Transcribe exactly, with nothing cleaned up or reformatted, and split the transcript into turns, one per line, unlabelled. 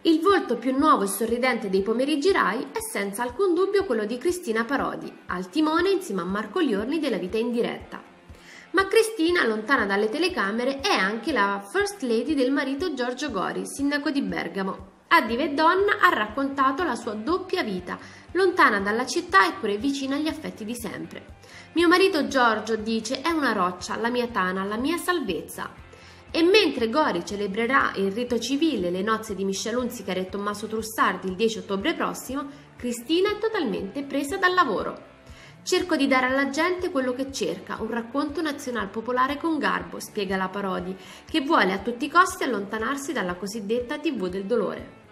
Il volto più nuovo e sorridente dei pomeriggi Rai è senza alcun dubbio quello di Cristina Parodi, al timone insieme a Marco Liorni della Vita in diretta. Ma Cristina, lontana dalle telecamere, è anche la first lady del marito Giorgio Gori, sindaco di Bergamo. A Diva e Donna ha raccontato la sua doppia vita, lontana dalla città eppure vicina agli affetti di sempre. Mio marito Giorgio, dice, è una roccia, la mia tana, la mia salvezza. E mentre Gori celebrerà il rito civile le nozze di Michelle Hunziker e Tommaso Trussardi il dieci ottobre prossimo, Cristina è totalmente presa dal lavoro. Cerco di dare alla gente quello che cerca, un racconto nazional popolare con garbo, spiega la Parodi, che vuole a tutti i costi allontanarsi dalla cosiddetta tivù del dolore.